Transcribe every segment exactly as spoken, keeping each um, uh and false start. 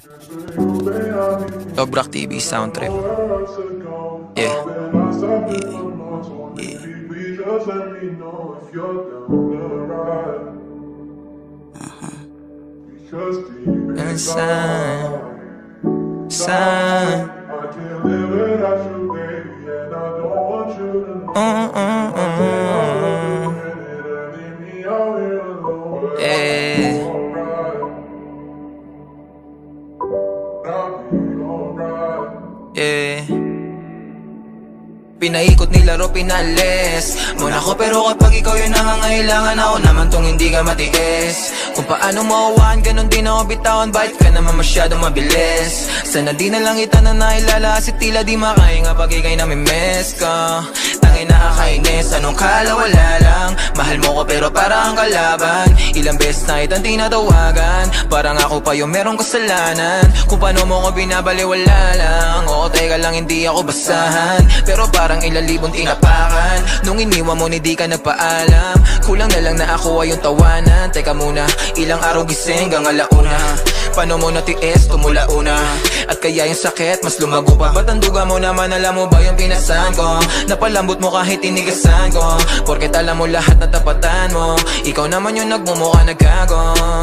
Dobrak T V soundtrack. Yeah. Yeah. Yeah. Uh-huh. And sign, sign. Uh-uh-uh. Yeah. Yeah. Pinaikot nilaro, pinalis muna ko, pero kapag ikaw yung nangangailangan, ako naman tong hindi ka matiis. Kung paano mawawaan, ganun din ako bitawan. Bakit ka naman masyadong mabilis? Sana di na lang kita na nailala, kasi tila di makahinga pag ikay namimiss ka. Tangin na akainis, anong kala wala lang. Mahal mo ko pero parang kalaban. Ilang beses na itang tinatawagan, parang ako pa yung merong kasalanan. Kung paano mo ko binabaliwala lang. Oo, teka lang, hindi ako basahan, pero parang ilang libong tinapakan. Nung iniwan mo, hindi ka nagpaalam. Kulang na lang na ako ay yung tawanan. Teka muna, ilang araw gising hanggang alauna. Paano mo natiis, tumula una. At kaya yung sakit, mas lumago pa. Ba't ang duga mo naman, alam mo ba yung pinasan ko? Napalambot mo kahit tinigasan ko, porket alam mo lahat na tapatan mo. Ikaw naman yung nagmumukha nagkago.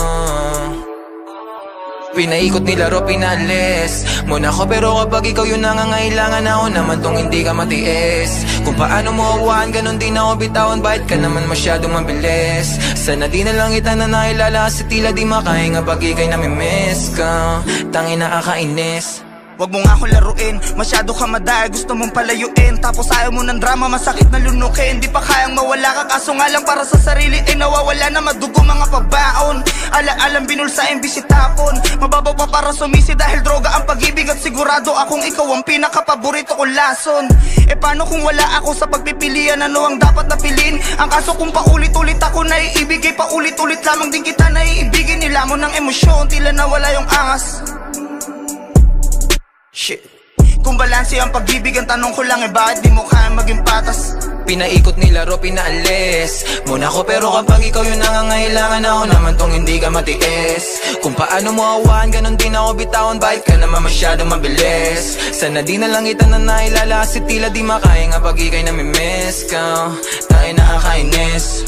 Pinaikot nilaro, pinalis muna ko, pero kapag ikaw yung nangangailangan, ako naman tong hindi ka matiis. Kung paano mo awaan, ganun din ako bitawan. Bakit ka naman masyadong mabilis? Sana di na lang kita na nailala, kasi tila di makahinga pag ikay namimiss ka. Tangin na akainis. Wag mo nga ako laruin, masyado ka madaya, gusto mong palayuin. Tapos ayaw mo ng drama, masakit na lunukin. Di pa kayang mawala ka, kaso nga lang para sa sarili ay nawawala na madugo mga pabaon. Ala-alang binulsain, bisitapon. Mababaw pa para sumisi dahil droga ang pag-ibig. At sigurado akong ikaw ang pinakapaborito kong lason. E paano kung wala ako sa pagpipilian, ano ang dapat na pilin? Ang kaso kung paulit-ulit ako naiibigay, paulit-ulit lamang din kita naiibigin. Nilamon ng emosyon, tila nawala yung angas. Shit. Kung balanse ang pag-ibig, ang tanong ko lang eh, bakit di mo kaya maging patas? Pinaikot nilaro, pinaalis muna ko, pero kapag ikaw yung nangangailangan, ako naman tong hindi ka matiis. Kung paano mo awaan, ganun din ako bitawan. Bakit ka naman masyadong mabilis? Sana di na lang kita na nailala, kasi tila di makahinga pag ikay namimiss ka. Tayo na akainis.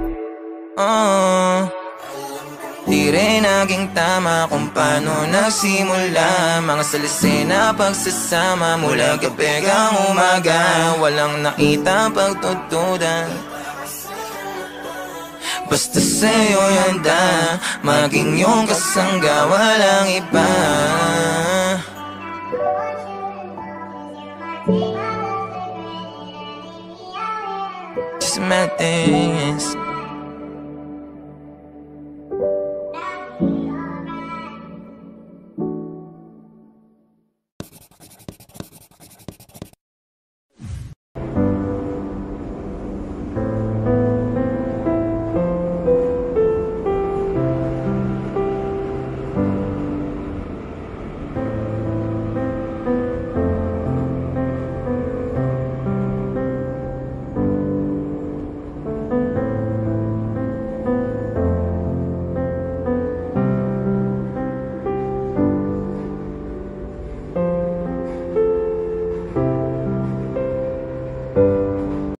uh. Di rin naging tama kung paano nagsimula mga salisi na pagsasama mula gabi hanggang umaga. Walang nakita pagtutudan, basta sa'yo handa maging yung kasangga, walang iba. Just my things.